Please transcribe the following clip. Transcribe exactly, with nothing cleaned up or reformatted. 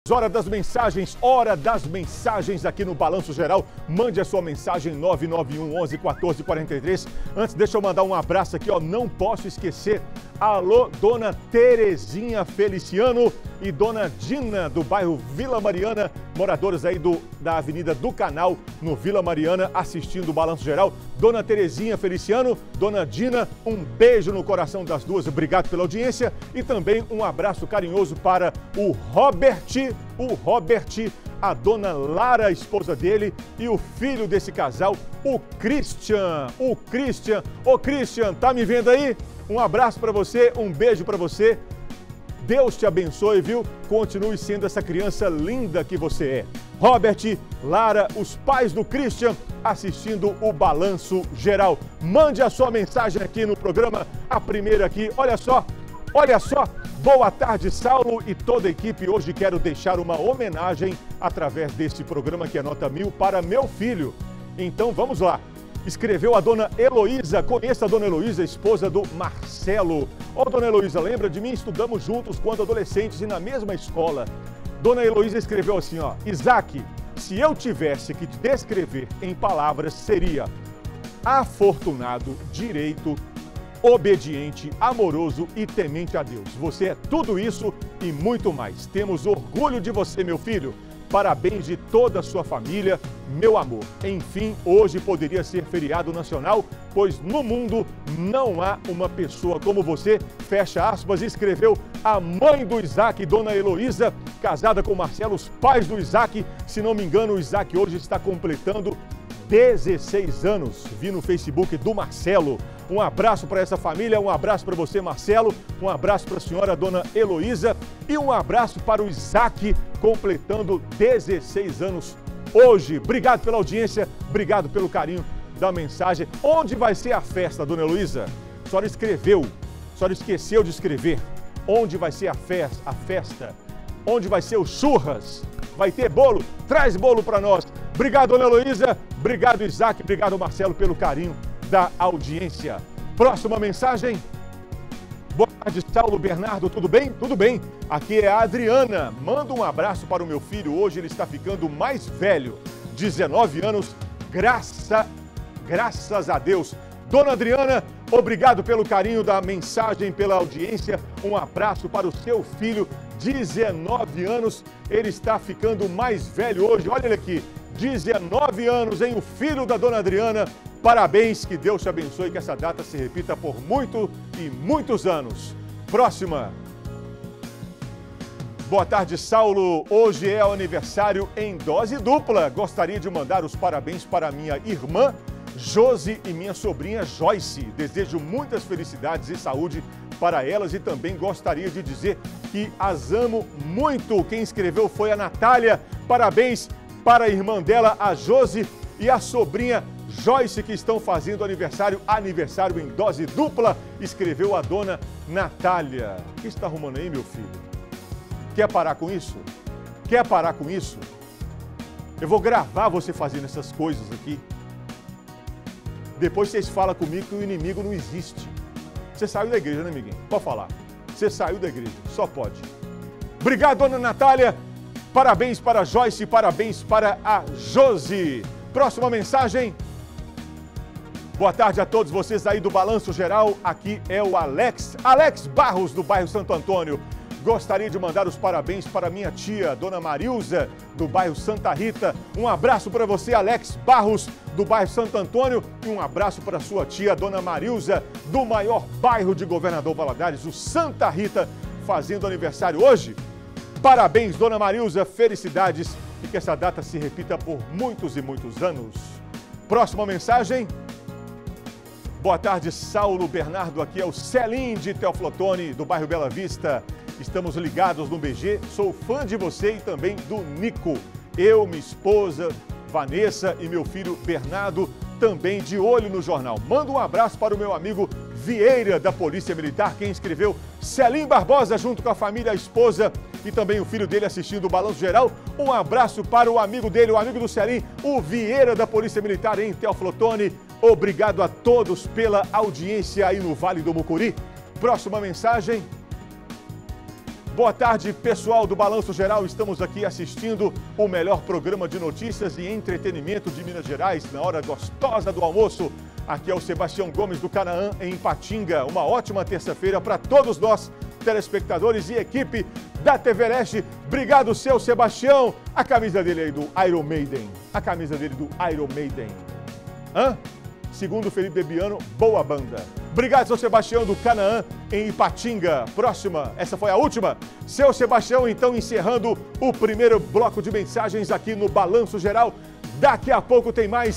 Hora das mensagens, hora das mensagens aqui no Balanço Geral. Mande a sua mensagem nove nove um, onze, quatorze, quarenta e três. Antes, deixa eu mandar um abraço aqui, ó. Não posso esquecer. Alô, dona Terezinha Feliciano e dona Dina, do bairro Vila Mariana, moradores aí do, da Avenida do Canal, no Vila Mariana, assistindo o Balanço Geral. Dona Terezinha Feliciano, dona Dina, um beijo no coração das duas, obrigado pela audiência. E também um abraço carinhoso para o Robert, o Robert, a dona Lara, a esposa dele, e o filho desse casal, o Christian, o Christian. Ô Christian, tá me vendo aí? Um abraço para você, um beijo para você. Deus te abençoe, viu? Continue sendo essa criança linda que você é. Robert, Lara, os pais do Christian, assistindo o Balanço Geral. Mande a sua mensagem aqui no programa, a primeira aqui. Olha só, olha só. Boa tarde, Saulo e toda a equipe. Hoje quero deixar uma homenagem através deste programa que é nota mil para meu filho. Então vamos lá. Escreveu a dona Heloísa. Conheça a dona Heloísa, esposa do Marcelo. Ô, dona Heloísa, lembra de mim? Estudamos juntos quando adolescentes e na mesma escola. Dona Heloísa escreveu assim, ó. Isaac, se eu tivesse que te descrever em palavras, seria afortunado, direito, obediente, amoroso e temente a Deus. Você é tudo isso e muito mais. Temos orgulho de você, meu filho. Parabéns de toda a sua família, meu amor. Enfim, hoje poderia ser feriado nacional, pois no mundo não há uma pessoa como você. Fecha aspas, escreveu a mãe do Isaac, dona Heloísa, casada com Marcelo, os pais do Isaac. Se não me engano, o Isaac hoje está completando dezesseis anos. Vi no Facebook do Marcelo. Um abraço para essa família, um abraço para você, Marcelo, um abraço para a senhora, dona Heloísa, e um abraço para o Isaac, completando dezesseis anos hoje. Obrigado pela audiência, obrigado pelo carinho da mensagem. Onde vai ser a festa, dona Heloísa? A senhora escreveu, a senhora esqueceu de escrever. Onde vai ser a festa? A festa? Onde vai ser o churras? Vai ter bolo? Traz bolo para nós. Obrigado, dona Heloísa, obrigado, Isaac, obrigado, Marcelo, pelo carinho da audiência. Próxima mensagem. Boa tarde, Saulo, Bernardo, tudo bem? Tudo bem. Aqui é a Adriana. Manda um abraço para o meu filho. Hoje ele está ficando mais velho, dezenove anos, graça, graças a Deus. Dona Adriana, obrigado pelo carinho da mensagem, pela audiência. Um abraço para o seu filho, dezenove anos. Ele está ficando mais velho hoje. Olha ele aqui, dezenove anos, hein? O filho da dona Adriana. Parabéns, que Deus te abençoe, que essa data se repita por muito e muitos anos. Próxima. Boa tarde, Saulo. Hoje é o aniversário em dose dupla. Gostaria de mandar os parabéns para minha irmã Josi e minha sobrinha Joyce. Desejo muitas felicidades e saúde para elas e também gostaria de dizer que as amo muito. Quem escreveu foi a Natália. Parabéns para a irmã dela, a Josi, e a sobrinha Joyce, que estão fazendo aniversário, aniversário em dose dupla, escreveu a dona Natália. O que está arrumando aí, meu filho? Quer parar com isso? Quer parar com isso? Eu vou gravar você fazendo essas coisas aqui. Depois vocês falam comigo que o inimigo não existe. Você saiu da igreja, né, amiguinho? Pode falar. Você saiu da igreja, só pode. Obrigado, dona Natália. Parabéns para a Joyce, parabéns para a Josi. Próxima mensagem. Boa tarde a todos vocês aí do Balanço Geral. Aqui é o Alex, Alex Barros, do bairro Santo Antônio. Gostaria de mandar os parabéns para minha tia, dona Marilza, do bairro Santa Rita. Um abraço para você, Alex Barros, do bairro Santo Antônio. E um abraço para sua tia, dona Marilza, do maior bairro de Governador Valadares, o Santa Rita, fazendo aniversário hoje. Parabéns, dona Marilza, felicidades e que essa data se repita por muitos e muitos anos. Próxima mensagem. Boa tarde, Saulo, Bernardo, aqui é o Celim de Teoflotone, do bairro Bela Vista. Estamos ligados no B G, sou fã de você e também do Nico. Eu, minha esposa, Vanessa e meu filho Bernardo, também de olho no jornal. Manda um abraço para o meu amigo Vieira, da Polícia Militar, quem escreveu Celim Barbosa, junto com a família, a esposa e também o filho dele assistindo o Balanço Geral. Um abraço para o amigo dele, o amigo do Celim, o Vieira, da Polícia Militar em Teoflotone. Obrigado a todos pela audiência aí no Vale do Mucuri. Próxima mensagem. Boa tarde, pessoal do Balanço Geral. Estamos aqui assistindo o melhor programa de notícias e entretenimento de Minas Gerais, na hora gostosa do almoço. Aqui é o Sebastião Gomes do Canaã, em Ipatinga. Uma ótima terça-feira para todos nós, telespectadores e equipe da T V Leste. Obrigado, seu Sebastião. A camisa dele aí do Iron Maiden. A camisa dele do Iron Maiden. Hã? Segundo o Felipe Bebiano, boa banda. Obrigado, seu Sebastião do Canaã, em Ipatinga. Próxima, essa foi a última. Seu Sebastião, então, encerrando o primeiro bloco de mensagens aqui no Balanço Geral. Daqui a pouco tem mais